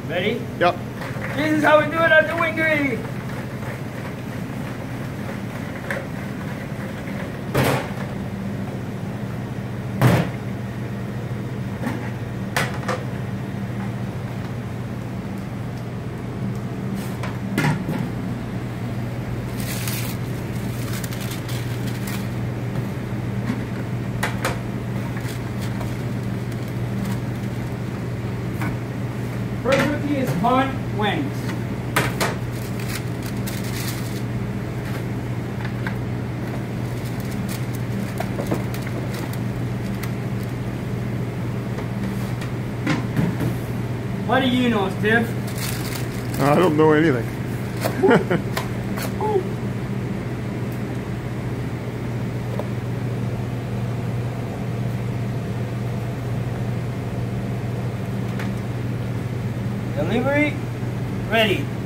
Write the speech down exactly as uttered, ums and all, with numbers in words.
Ready? Yep. This is how we do it at the Wingery. First rookie is punt wings. What do you know, Steve? I don't know anything. Delivery, ready.